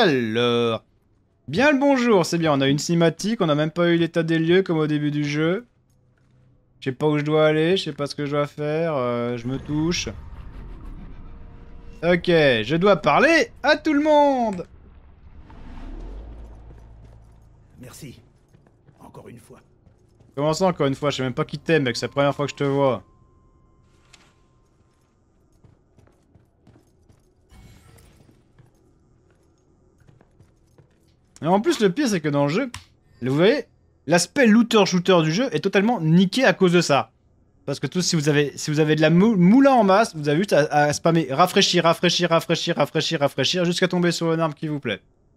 Alors, bien le bonjour, c'est bien, on a une cinématique, on n'a même pas eu l'état des lieux comme au début du jeu. Je sais pas où je dois aller, je sais pas ce que je dois faire, je me touche. Ok, je dois parler à tout le monde. Merci. Encore une fois. Comment ça encore une fois, je sais même pas qui t'es mec, c'est la première fois que je te vois. Et en plus le pire c'est que dans le jeu, vous voyez, l'aspect looter-shooter du jeu est totalement niqué à cause de ça. Parce que tous, si vous avez de la moula en masse, vous avez juste à spammer rafraîchir, rafraîchir, rafraîchir, rafraîchir, rafraîchir, jusqu'à tomber sur une arme qui vous plaît.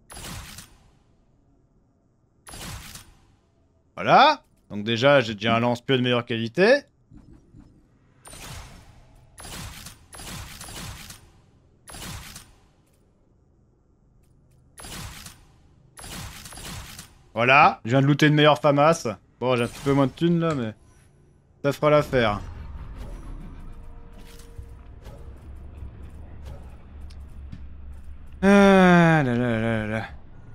Voilà. Donc déjà, j'ai déjà un lance-pieu de meilleure qualité. Voilà. Je viens de looter une meilleure FAMAS. Bon, j'ai un petit peu moins de thunes là, mais ça fera l'affaire. Ah là là là là.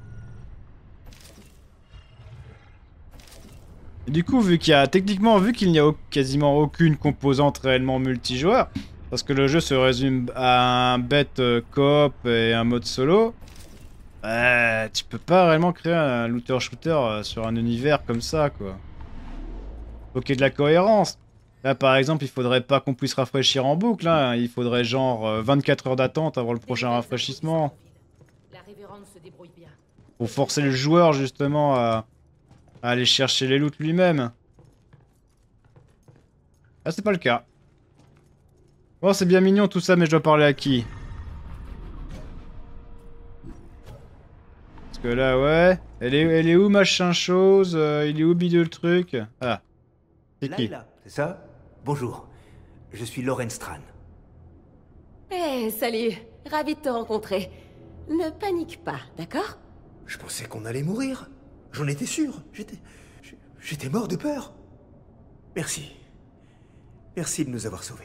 Et du coup, vu qu'il y a techniquement, vu qu'il n'y a quasiment aucune composante réellement multijoueur, parce que le jeu se résume à un bête coop et un mode solo, tu peux pas réellement créer un looter-shooter sur un univers comme ça, quoi. Faut qu'il y ait de la cohérence. Là, par exemple, il faudrait pas qu'on puisse rafraîchir en boucle, hein. Il faudrait genre 24 heures d'attente avant le prochain rafraîchissement. La révérende se débrouille bien. Pour forcer le joueur, justement, à aller chercher les loots lui-même. Ah, c'est pas le cas. Bon, c'est bien mignon tout ça, mais je dois parler à qui? Parce que là, ouais. Elle est où, machin chose? Il est où, bidule le truc? Ah, c'est qui? Layla, c'est ça? Bonjour. Je suis Loren Stran. Eh, salut. Ravi de te rencontrer. Ne panique pas, d'accord? Je pensais qu'on allait mourir. J'en étais sûr. J'étais mort de peur. Merci. Merci de nous avoir sauvés.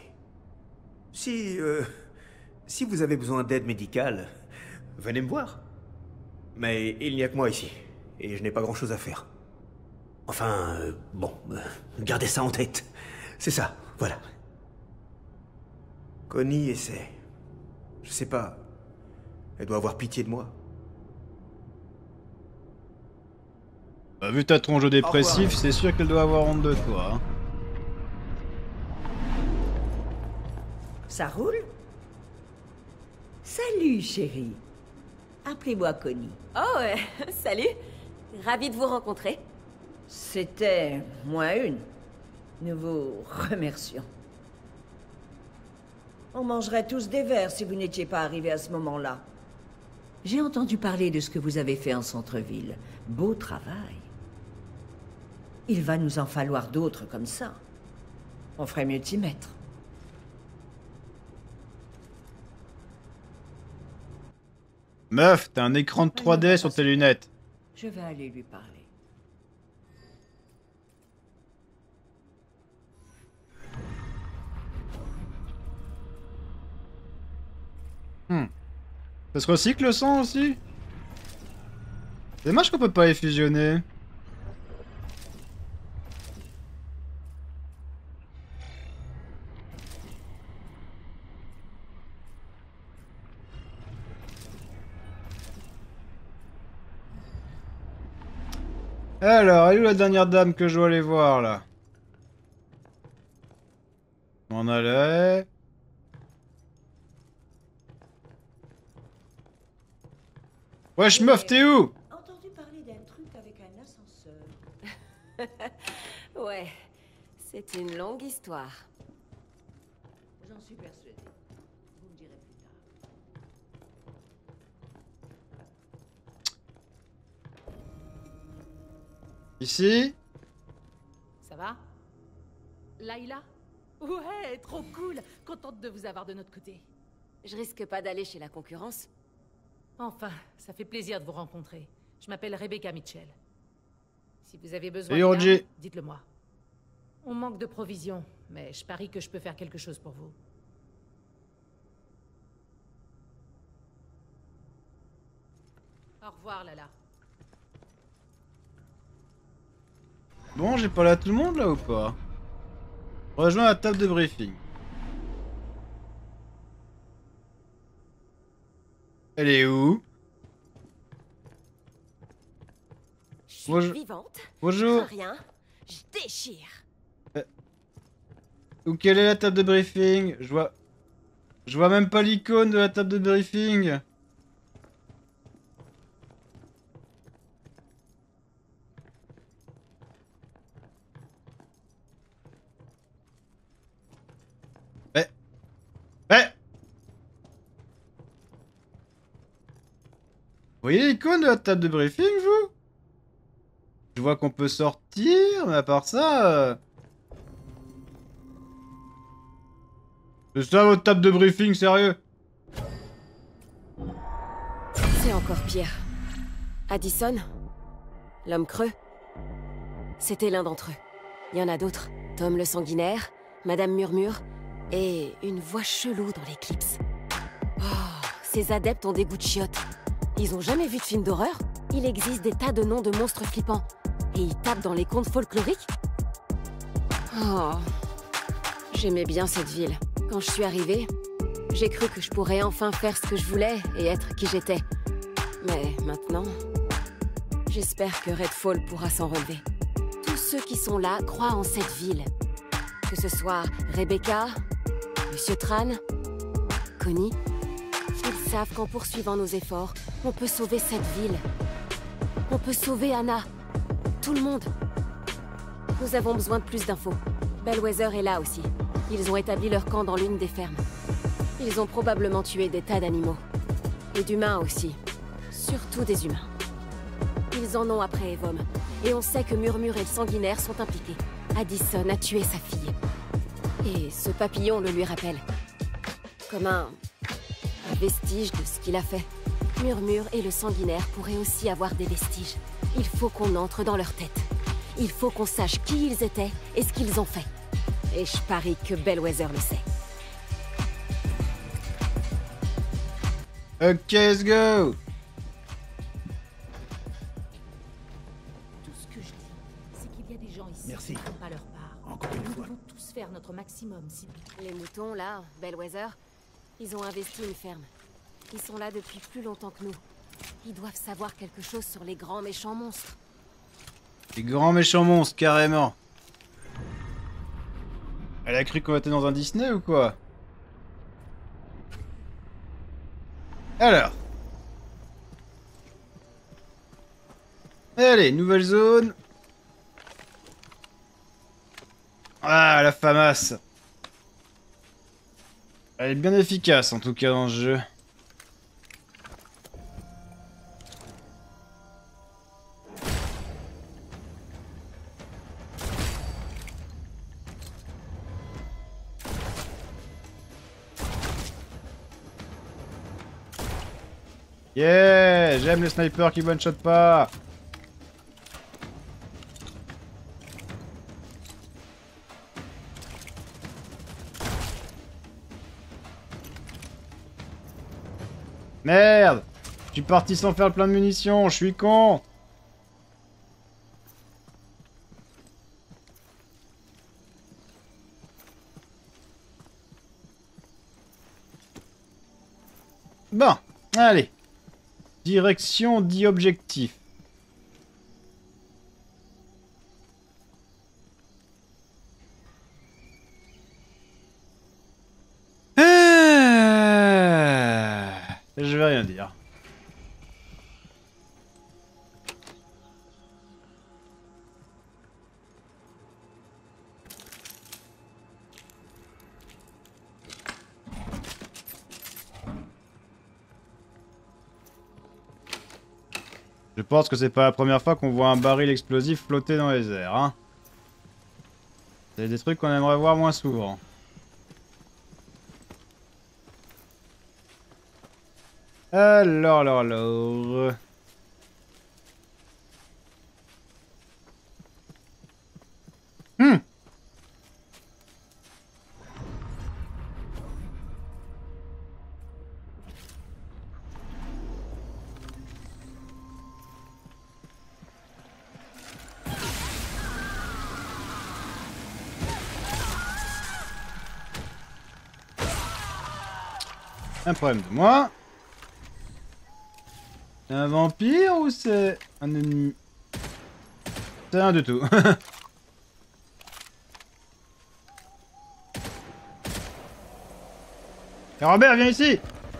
Si vous avez besoin d'aide médicale, venez me voir. Mais il n'y a que moi ici. Et je n'ai pas grand-chose à faire. Enfin, bon, gardez ça en tête. C'est ça, voilà. Connie essaie. Je sais pas. Elle doit avoir pitié de moi. Bah, vu ta tronche dépressif, c'est sûr qu'elle doit avoir honte de toi. Hein. Ça roule? Salut, chérie. Appelez-moi Connie. Oh, salut. Ravi de vous rencontrer. C'était moins une. Nous vous remercions. On mangerait tous des verres si vous n'étiez pas arrivé à ce moment-là. J'ai entendu parler de ce que vous avez fait en centre-ville. Beau travail. Il va nous en falloir d'autres comme ça. On ferait mieux de s'y mettre. Meuf, t'as un écran de 3D sur tes lunettes. Je vais aller lui parler. Ça se recycle le sang aussi? C'est dommage qu'on peut pas les fusionner. Alors, elle est où la dernière dame que je dois aller voir là? On allait. Wesh meuf, t'es où? Entendu parler d'un truc avec un ascenseur. Ouais, c'est une longue histoire. J'en suis persuadée. Vous me direz plus tard. Ici? Ça va? Layla? Ouais, trop cool. Contente de vous avoir de notre côté. Je risque pas d'aller chez la concurrence. Enfin, ça fait plaisir de vous rencontrer. Je m'appelle Rebecca Mitchell. Si vous avez besoin Salut, de Roger. garde, dites-le moi. On manque de provisions, mais je parie que je peux faire quelque chose pour vous. Au revoir, Lala. Bon, j'ai parlé à tout le monde là ou pas? Rejoins la table de briefing. Elle est où? Je suis Bonjour. vivante. Bonjour. Je crains rien. Je déchire. Où quelle est la table de briefing? Je vois même pas l'icône de la table de briefing. Eh. Eh. Vous voyez l'icône de la table de briefing, vous? Je vois qu'on peut sortir, mais à part ça... C'est ça votre table de briefing, sérieux? C'est encore pire. Addison, l'homme creux, c'était l'un d'entre eux. Il y en a d'autres. Tom le sanguinaire, Madame Murmure, et une voix chelou dans l'éclipse. Oh, ces adeptes ont des goûts de chiottes. Ils ont jamais vu de film d'horreur? Il existe des tas de noms de monstres flippants. Et ils tapent dans les contes folkloriques? Oh, j'aimais bien cette ville. Quand je suis arrivée, j'ai cru que je pourrais enfin faire ce que je voulais et être qui j'étais. Mais maintenant, j'espère que Redfall pourra s'en relever. Tous ceux qui sont là croient en cette ville. Que ce soit Rebecca, Monsieur Tran, Connie, ils savent qu'en poursuivant nos efforts, on peut sauver cette ville. On peut sauver Anna. Tout le monde. Nous avons besoin de plus d'infos. Bellwether est là aussi. Ils ont établi leur camp dans l'une des fermes. Ils ont probablement tué des tas d'animaux. Et d'humains aussi. Surtout des humains. Ils en ont après Evom. Et on sait que Murmure et le sanguinaire sont impliqués. Addison a tué sa fille. Et ce papillon le lui rappelle. Comme un vestige de ce qu'il a fait. Murmure et le sanguinaire pourraient aussi avoir des vestiges. Il faut qu'on entre dans leur tête. Il faut qu'on sache qui ils étaient et ce qu'ils ont fait. Et je parie que Bellwether le sait. Ok, let's go. Tout ce que je dis, c'est qu'il y a des gens ici Merci. qui ne font pas leur part. Encore une Nous fois. devons tous faire notre maximum, si... Les moutons, là, Bellwether, ils ont investi une ferme. Ils sont là depuis plus longtemps que nous. Ils doivent savoir quelque chose sur les grands méchants monstres. Les grands méchants monstres, carrément. Elle a cru qu'on était dans un Disney ou quoi? Alors. Allez, nouvelle zone. Ah, la FAMAS. Elle est bien efficace en tout cas dans ce jeu. Yeah, j'aime les snipers qui one-shot pas. Merde, je suis parti sans faire le plein de munitions, je suis con. Bon, allez. Direction dit objectif. Je vais rien dire. Je pense que c'est pas la première fois qu'on voit un baril explosif flotter dans les airs, hein. C'est des trucs qu'on aimerait voir moins souvent. Alors... Un problème de moi. C'est un vampire ou c'est un ennemi? C'est un de tout. Et Robert, viens ici!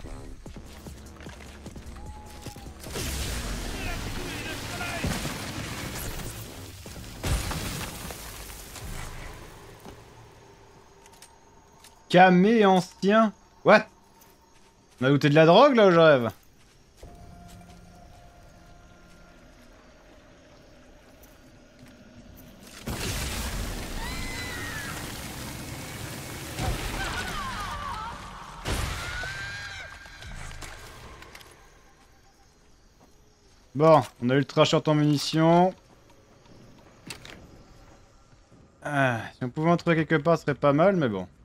Camé ancien? What? On a goûté de la drogue là où je rêve? Bon, on a ultra short en munitions. Ah, si on pouvait en trouver quelque part, ce serait pas mal, mais bon.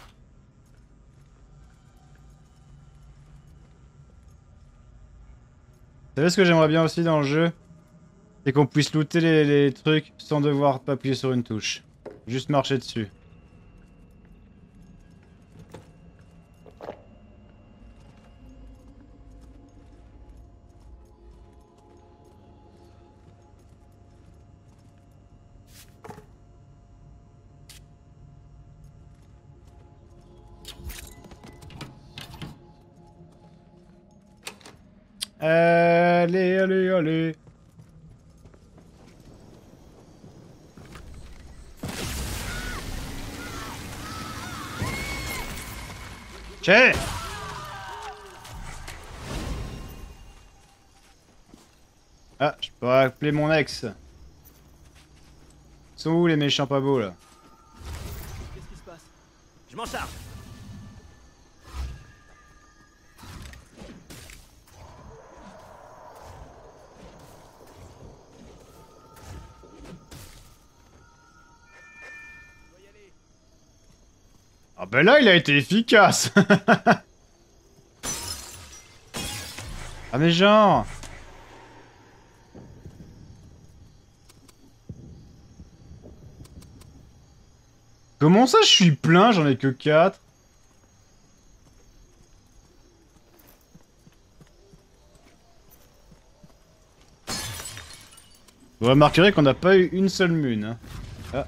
Vous savez ce que j'aimerais bien aussi dans le jeu? C'est qu'on puisse looter les trucs sans devoir appuyer sur une touche. Juste marcher dessus. Allez, allez, allez. Tchè! Ah, je peux appeler mon ex. Ils sont où les méchants pas beaux là? Qu'est-ce qui se passe? Je m'en charge. Ah ben là, il a été efficace. Ah mais genre... Comment ça je suis plein, j'en ai que 4. Vous remarquerez qu'on n'a pas eu une seule mune. Hein. Ah.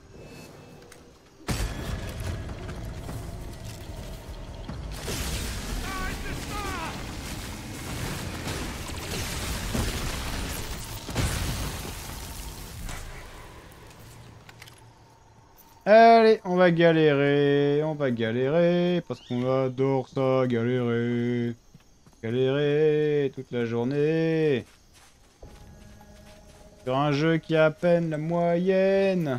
Allez, on va galérer, parce qu'on adore ça, galérer. Galérer toute la journée. Sur un jeu qui a à peine la moyenne.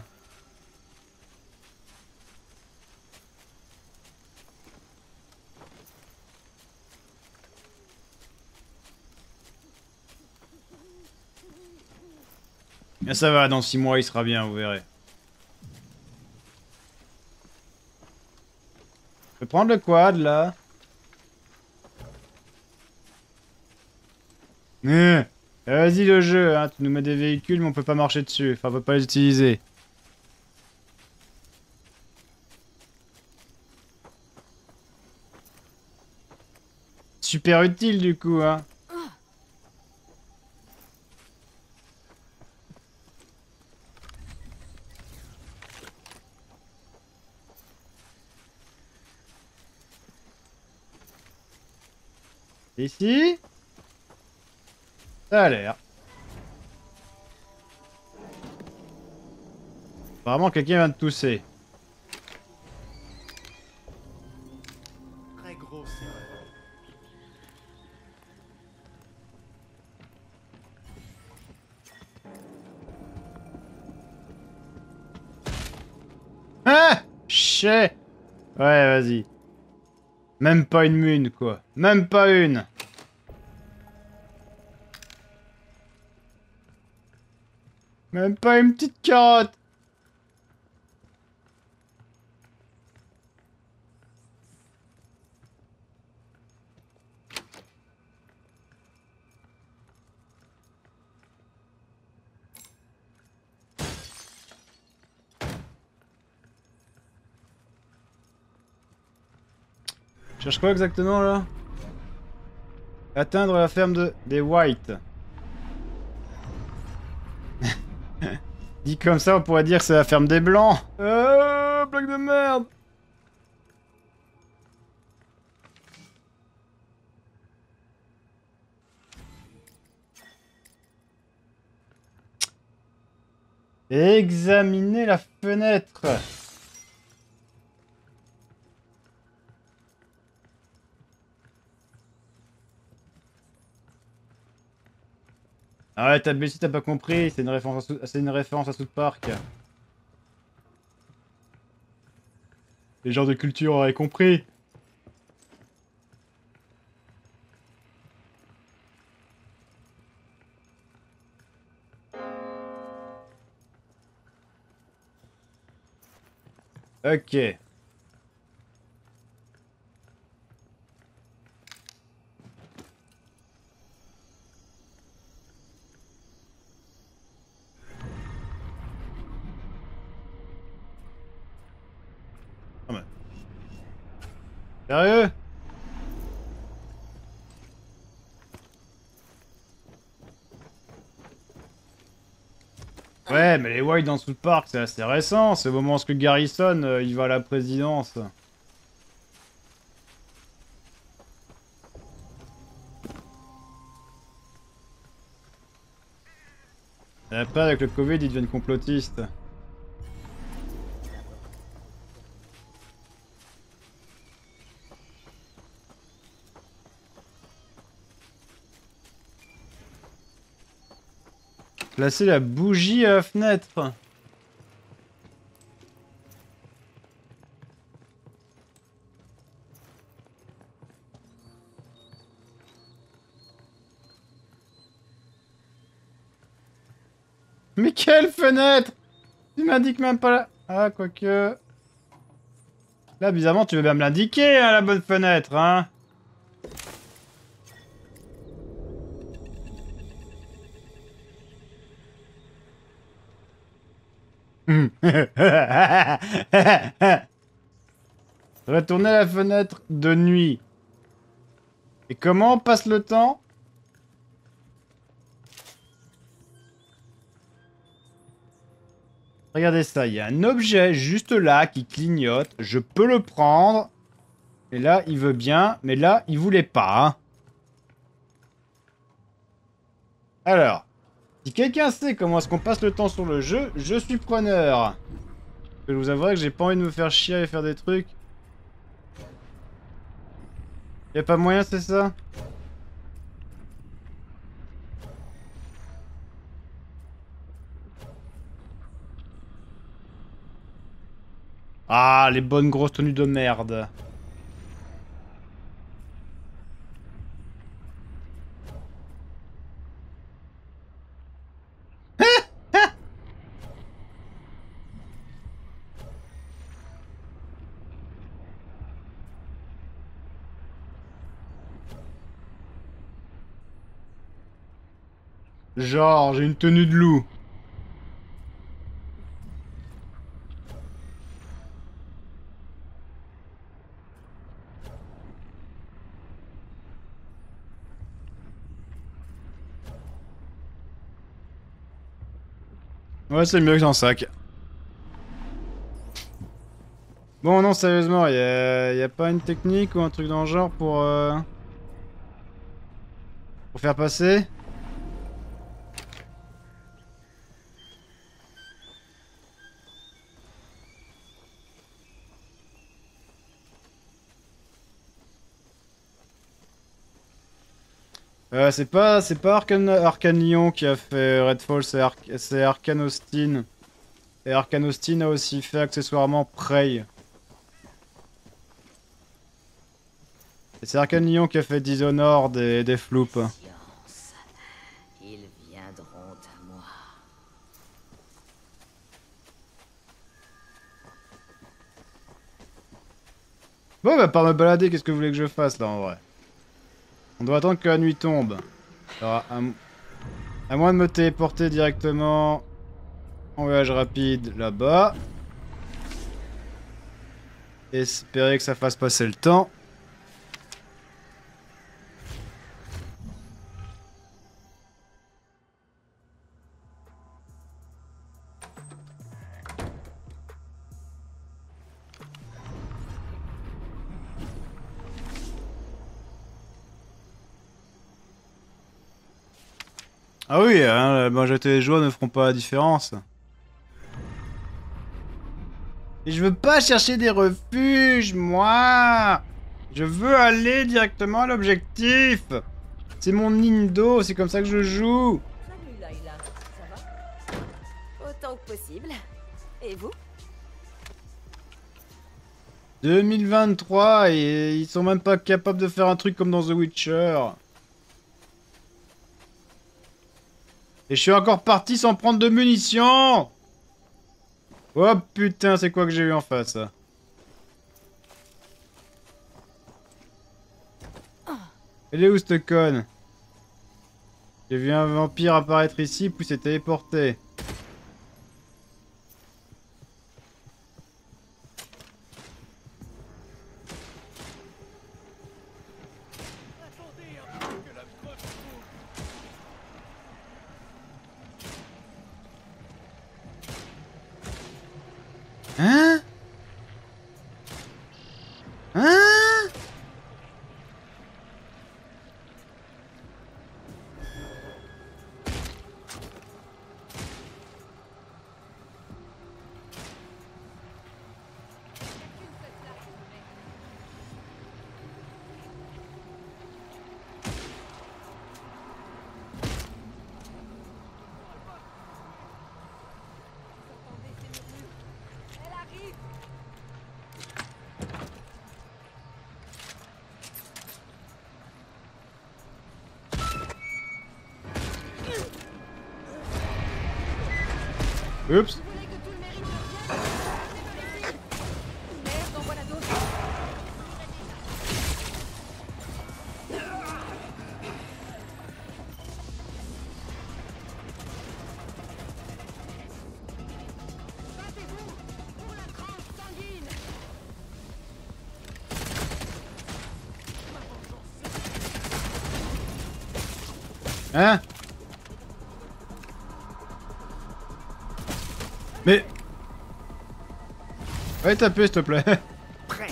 Mais ça va, dans 6 mois il sera bien, vous verrez. Je peux prendre le quad là. Vas-y le jeu, hein, tu nous mets des véhicules mais on peut pas marcher dessus, enfin on peut pas les utiliser. Super utile du coup, hein. Ici? Ça a l'air. Apparemment quelqu'un vient de tousser. Très gros, c'est vrai. Ah! Chais! Ouais, vas-y. Même pas une mune, quoi. Même pas une! Même pas une petite carotte! cherche quoi exactement là? Atteindre la ferme des White. Dit comme ça, on pourrait dire que c'est la ferme des Blancs. Blague de merde. Examiner la fenêtre. Ah ouais, t'as Bessie, t'as pas compris, c'est une référence à South Park. Les gens de culture auraient compris. Ok. Ah ouais. Sérieux? Ouais, mais les White dans South Park, c'est assez récent. C'est au moment où Garrison, il va à la présidence. Et après, avec le Covid, ils deviennent complotistes. Placer la bougie à la fenêtre. Mais quelle fenêtre? Tu m'indiques même pas la... Ah, quoique... Là, bizarrement, tu veux bien me l'indiquer, hein, la bonne fenêtre, hein? Retourner à la fenêtre de nuit. Et comment on passe le temps? Regardez ça, il y a un objet juste là qui clignote. Je peux le prendre. Et là, il veut bien. Mais là, il voulait pas. Hein. Alors, si quelqu'un sait comment est-ce qu'on passe le temps sur le jeu, je suis preneur. Je vous avouerai que j'ai pas envie de me faire chier et faire des trucs. Y a pas moyen, c'est ça? Ah, les bonnes grosses tenues de merde. Genre, j'ai une tenue de loup. Ouais, c'est mieux que dans le sac. Bon, non, sérieusement, y a pas une technique ou un truc dans le genre pour faire passer? C'est pas Arkane Lyon qui a fait Redfall, c'est Arkane Austin. Et Arkane Austin a aussi fait accessoirement Prey. Et c'est Arkane Lyon qui a fait Dishonored et Deathloop. Science. Ils viendront à moi. Bon, bah, par me balader, qu'est-ce que vous voulez que je fasse là en vrai? On doit attendre que la nuit tombe. Alors, à moins de me téléporter directement en voyage rapide là-bas. Espérer que ça fasse passer le temps. Ah oui, hein, la majorité des joueurs ne feront pas la différence. Et je veux pas chercher des refuges, moi. Je veux aller directement à l'objectif. C'est mon Nindo, c'est comme ça que je joue. Salut Layla, ça va? Autant que possible. Et vous? 2023 et ils sont même pas capables de faire un truc comme dans The Witcher. Et je suis encore parti sans prendre de munitions. Oh putain, c'est quoi que j'ai eu en face? Elle est où cette conne? J'ai vu un vampire apparaître ici, puis s'est téléporté. Hein? Hein? Oups. Hein? Mais... Ouais, taper s'il te plaît. Prêt.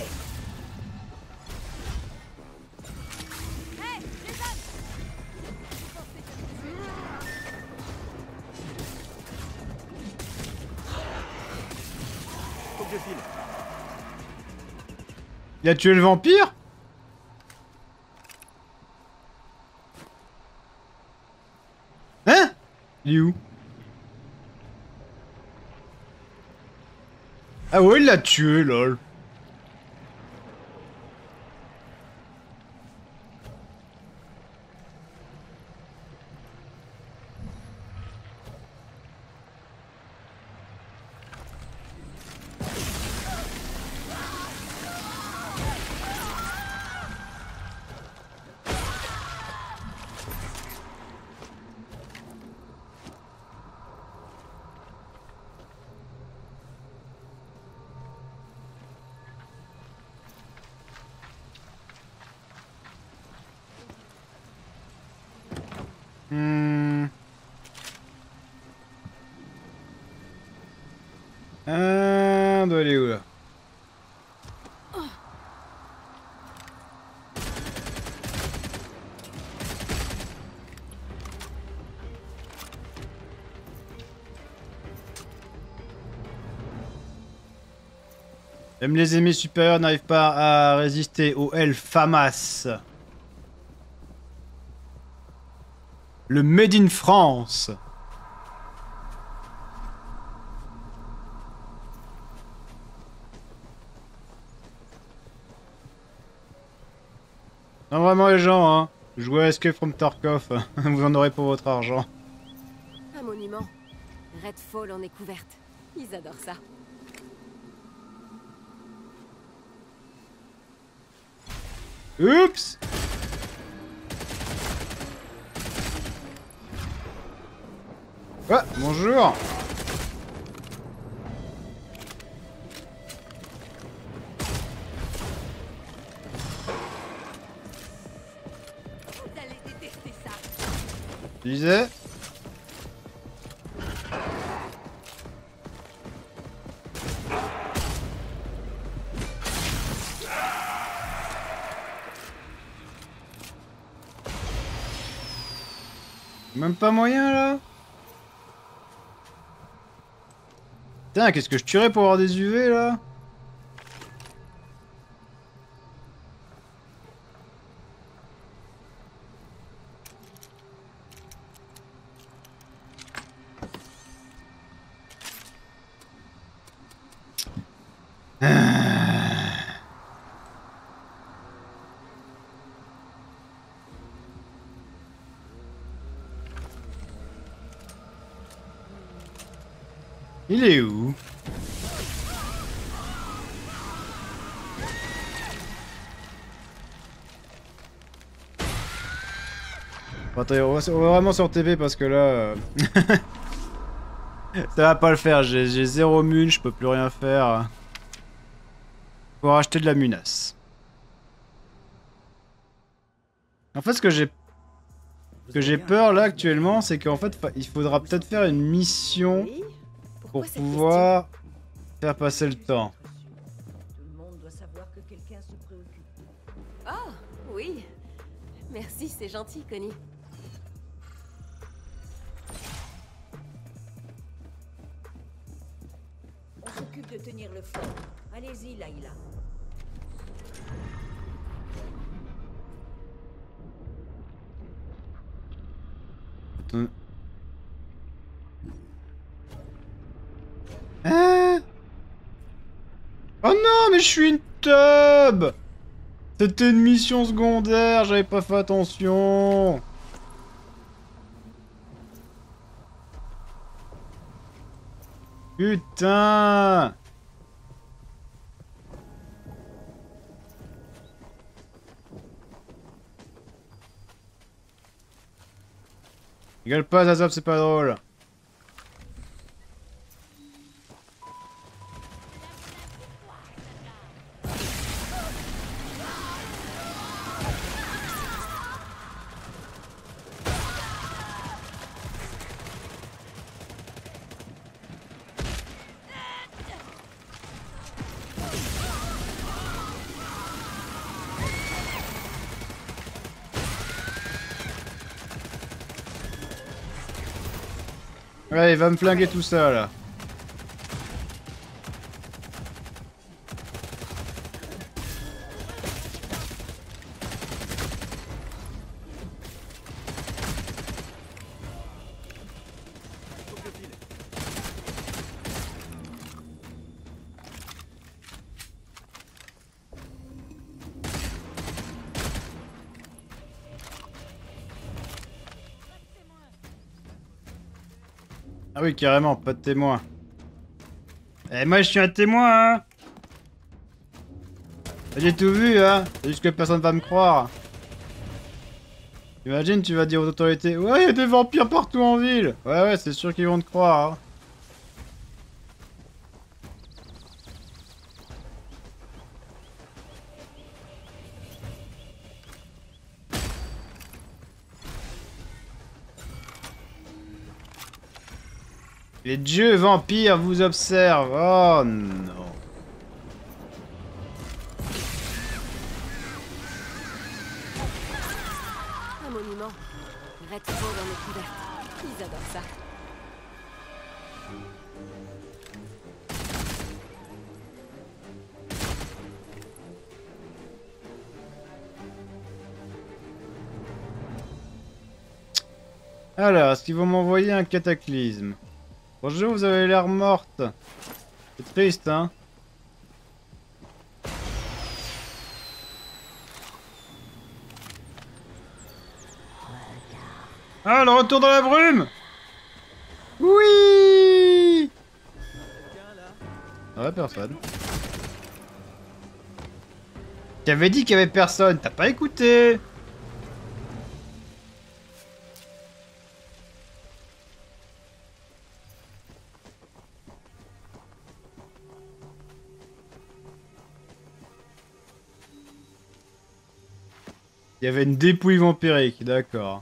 Faut que je file. Il a tué le vampire? Hein? Il est où? Ah ouais, il l'a tué, lol. On doit aller où là? Même les ennemis supérieurs n'arrivent pas à résister au Famas. Le Made in France. Non vraiment les gens, hein. Jouez à Escape from Tarkov, vous en aurez pour votre argent. Un monument. Redfall en est couverte. Ils adorent ça. Oups! Ah, bonjour! Vous allez détester ça. Je disais. Même pas moyen là? Putain, qu'est-ce que je tuerais pour avoir des UV là? Il est où? Bon, attends, on va vraiment sur TP parce que là... ça va pas le faire, j'ai 0 mun, je peux plus rien faire. Faut racheter de la munace. En fait, ce que j'ai peur là actuellement, c'est qu'en fait, il faudra peut-être faire une mission Oui? pour Pourquoi cette pouvoir faire passer le temps. Tout le monde doit savoir que quelqu'un se préoccupe. question? Oh, oui. Merci, c'est gentil, Connie. On s'occupe de tenir le fort. Allez-y, Layla. Attends. Hein? Oh non, mais je suis une teub! C'était une mission secondaire, j'avais pas fait attention. Putain! Rigole pas, Zazop, c'est pas drôle. Ouais, il va me flinguer tout ça là. Ah oui, carrément, pas de témoin. Eh, moi je suis un témoin, hein. J'ai tout vu, hein. C'est juste que personne va me croire. Imagine, tu vas dire aux autorités, ouais, il y a des vampires partout en ville. Ouais, ouais, c'est sûr qu'ils vont te croire, hein. Les dieux vampires vous observent. Oh non. Un monument. Rétro dans mes couvertes. Ils adorent ça. Alors, est-ce qu'ils vont m'envoyer un cataclysme? Bonjour, vous avez l'air morte. C'est triste, hein? Ah, le retour dans la brume! Oui! Ouais, personne. T'avais dit qu'il y avait personne, t'as pas écouté! Il y avait une dépouille vampirique, d'accord.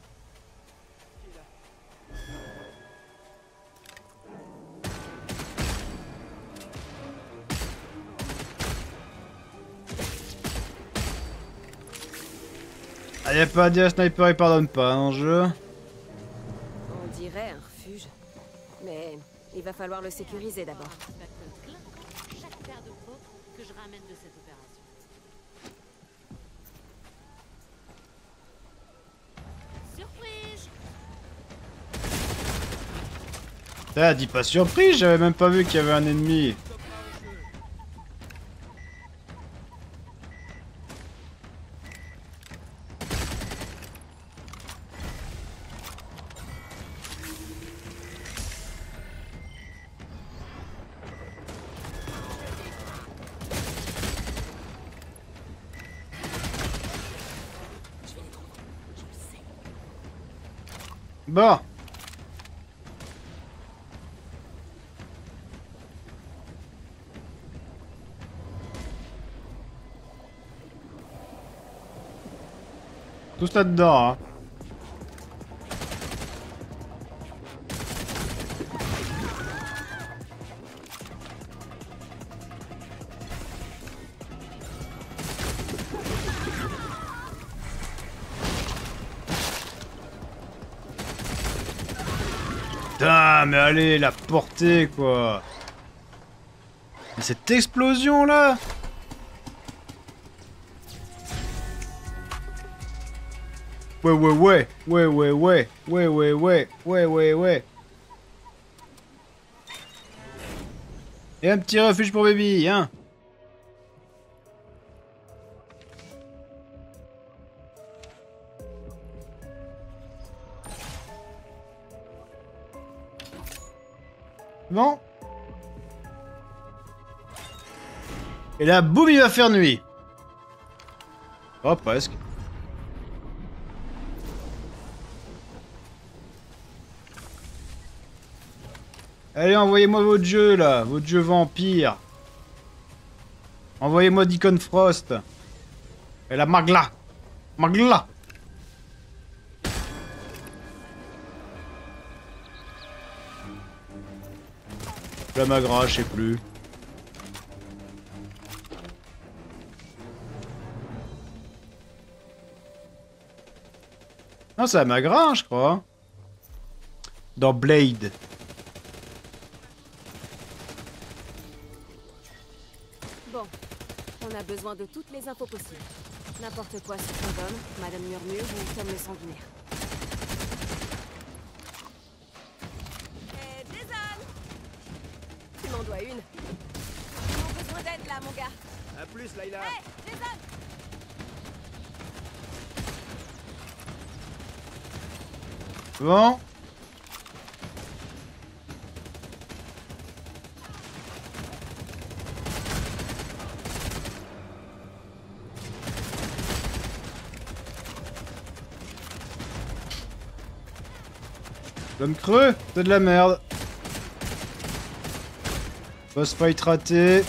Ah, y a pas à dire, sniper il pardonne pas dans le jeu. refuge. Mais il va falloir le sécuriser d'abord. Chaque paire de crocs que je ramène de cette opération. Surprise! Ah, dis pas surprise, j'avais même pas vu qu'il y avait un ennemi. Bon. Tous là-dedans, hein. Putain, mais allez, la portée, quoi. Mais cette explosion, là. Ouais. Et un petit refuge pour baby, hein. Bon. Et là, boum, il va faire nuit. Oh, presque. Allez, envoyez-moi votre jeu, là. Votre jeu vampire. Envoyez-moi Deacon Frost. Et la Magla. Magla. La Magra, je sais plus. Non, c'est la Magra, hein, je crois. Dans Blade. Bon, on a besoin de toutes les infos possibles. N'importe quoi sur Condom, Madame Murmure ou Tom le Sanguinaire. Hé, Jason! Tu m'en dois une. Ils ont besoin d'aide là, mon gars. À plus, Layla. Hé, Jason! Bon. L'homme creux, c'est de la merde. Boss fight raté.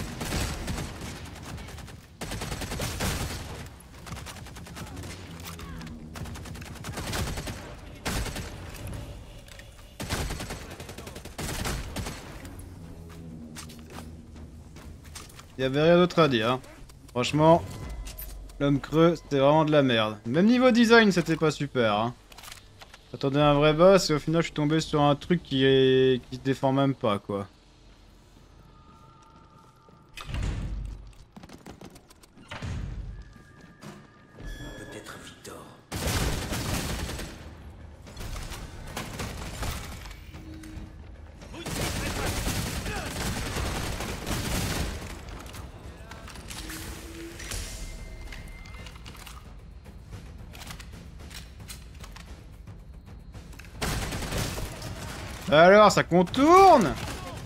Il y avait rien d'autre à dire. Hein. Franchement, l'homme creux, c'était vraiment de la merde. Même niveau design, c'était pas super. Hein. J'attendais un vrai boss et au final, je suis tombé sur un truc qui se défend même pas, quoi. Peut-être Victor. Alors, ça contourne?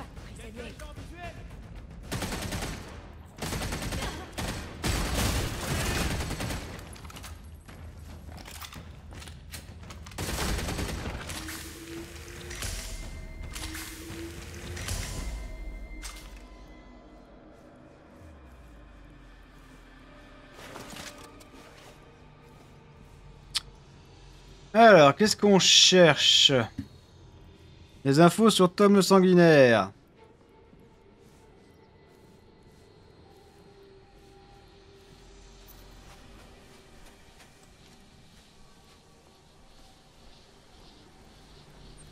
Alors, qu'est-ce qu'on cherche? Les infos sur Tom le Sanguinaire.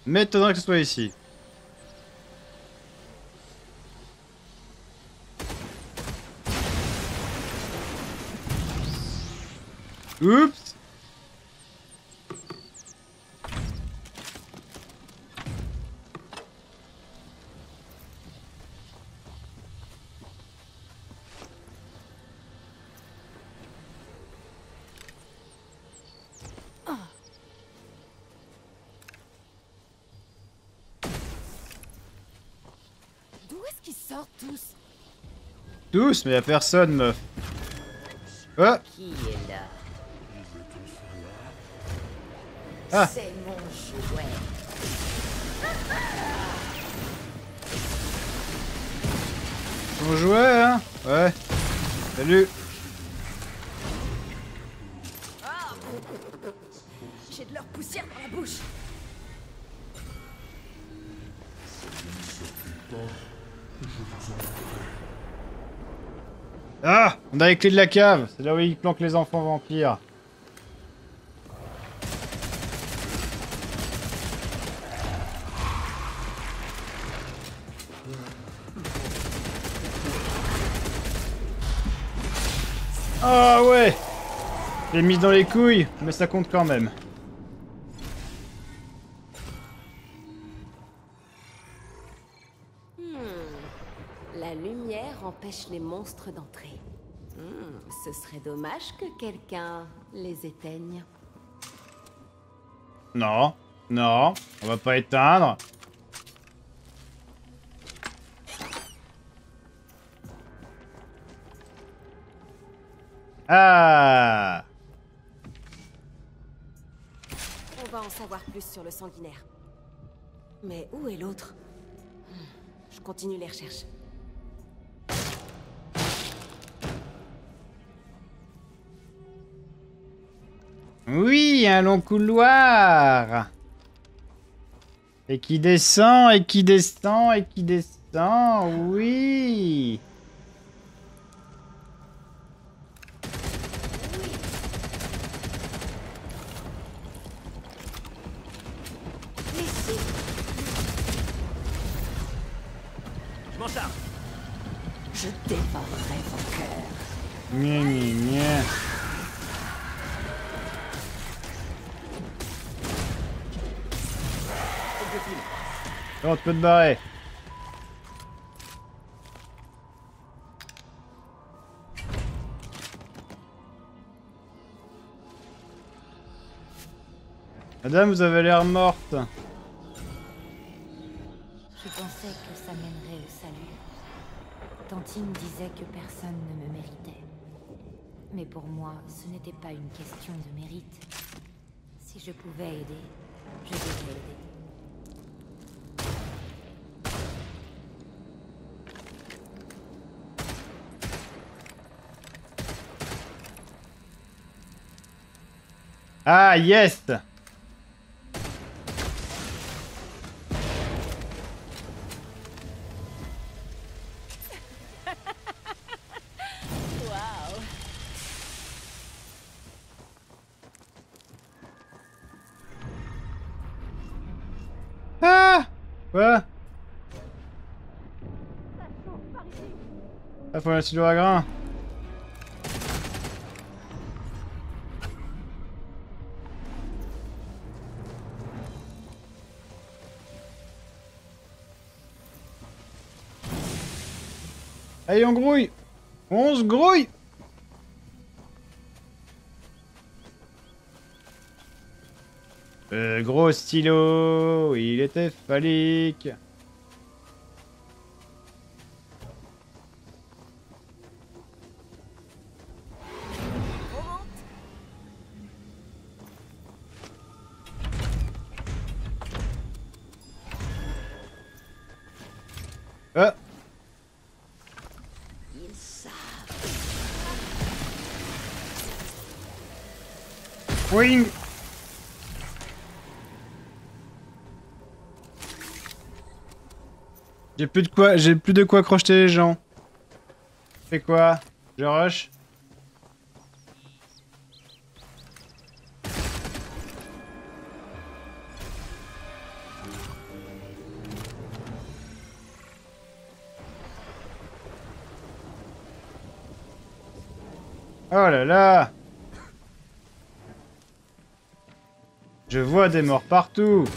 M'étonnerait que ce soit ici. Oups. D'où est-ce qu'ils sortent tous? Tous, mais y'a personne, meuf. Oh. Qui est là? Ah. C'est mon jouet. On jouait, hein? Ouais. Salut. J'ai de leur poussière dans la bouche. Ah! On a les clés de la cave. C'est là où ils planquent les enfants vampires. Ah ouais! Je l'ai mis dans les couilles, mais ça compte quand même. La lumière empêche les monstres d'entrer. Ce serait dommage que quelqu'un les éteigne. Non, non, on va pas éteindre. Ah! On va en savoir plus sur le sanguinaire. Mais où est l'autre? Je continue les recherches. Oui, un long couloir. Et qui descend, et qui descend, et qui descend, oui. Je m'en charge. Je dévorerai vos cœurs. Gna, gna, gna. Oh, tu peux te barrer. Madame, vous avez l'air morte. Je pensais que ça mènerait au salut. Tantine disait que personne ne me méritait. Mais pour moi, ce n'était pas une question de mérite. Si je pouvais aider, je devais aider. Ah, yes! Ah! Quoi? Ah, faut un stylo à grain. Allez, on grouille! On se grouille! Gros stylo, il était phallique. Ah! Ils savent. Wing! J'ai plus de quoi crocheter les gens. Fais quoi? Je rush? Oh là là! Je vois des morts partout!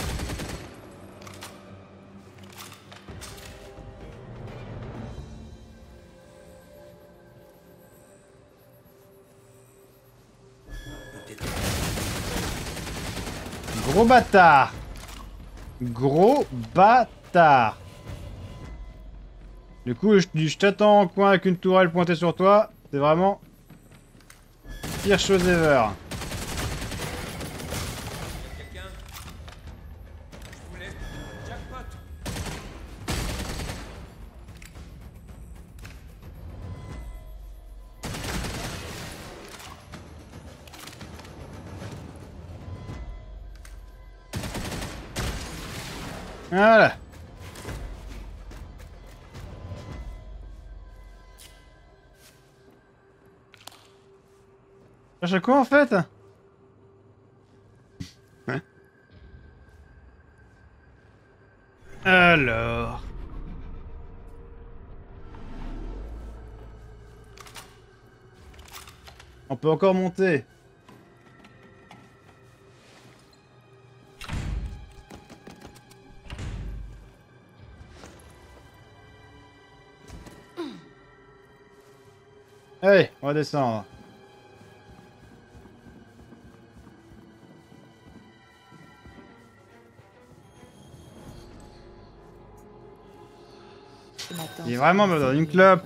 Gros bâtard! Gros bâtard! Du coup, je t'attends en coin avec une tourelle pointée sur toi. C'est vraiment... pire chose ever. Quelqu'un? Je voulais... Jackpot! Voilà. Cherche à quoi en fait? Hein? Alors... On peut encore monter. Allez, on va descendre. Il est vraiment dans une clope.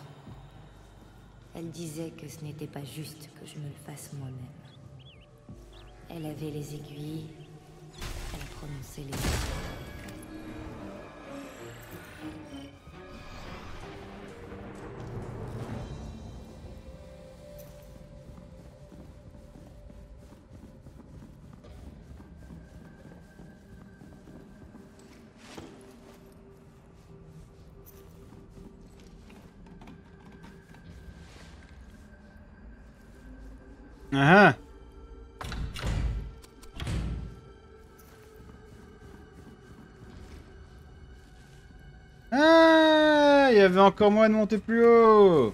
Elle disait que ce n'était pas juste que je me le fasse moi-même. Elle avait les aiguilles. Elle a prononcé les mots. Ah ah. Ah, il y avait encore moyen de monter plus haut.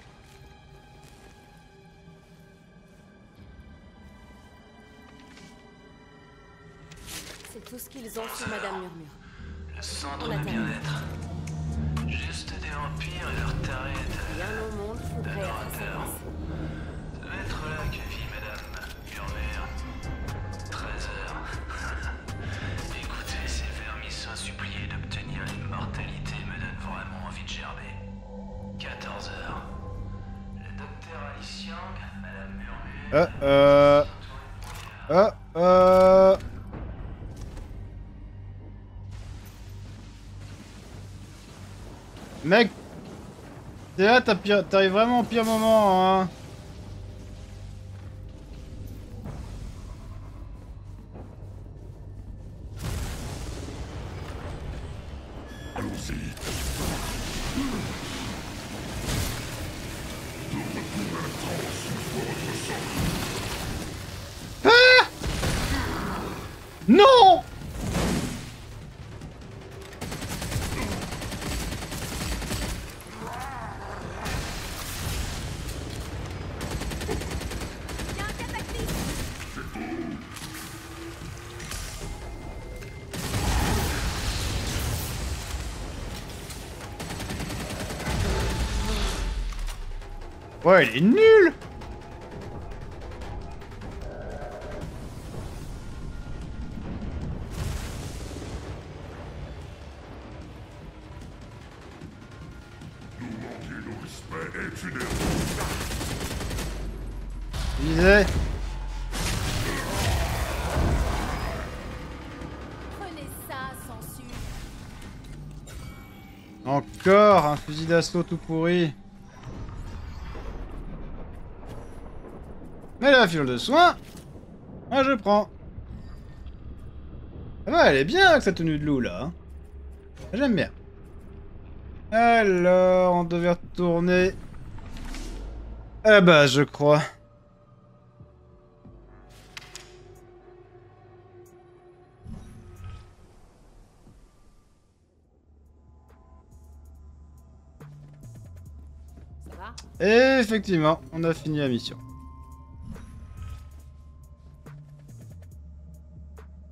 C'est tout ce qu'ils ont sur Madame Murmure. Le centre On a de terminé. bien-être. Juste des vampires et leurs tarés Bien au monde faudrait être à sa place. Ça va être là que vit Madame Murmure. 13 heures. Écoutez, ces vermissins suppliés d'obtenir l'immortalité me donnent vraiment envie de gerber. 14 heures. Le docteur Alice Young, Madame Murmure... Mec, t'es là, t'arrives vraiment au pire moment, hein. Ah! Non! Ouais, il est nul! Je disais... Prenez ça, censure. Encore un fusil d'assaut tout pourri. Mais la fiole de soin, moi je prends. Ah bah elle est bien avec sa tenue de loup là. Hein. J'aime bien. Alors, on devait retourner. Ah bah je crois. Ça va? va? Et effectivement, on a fini la mission.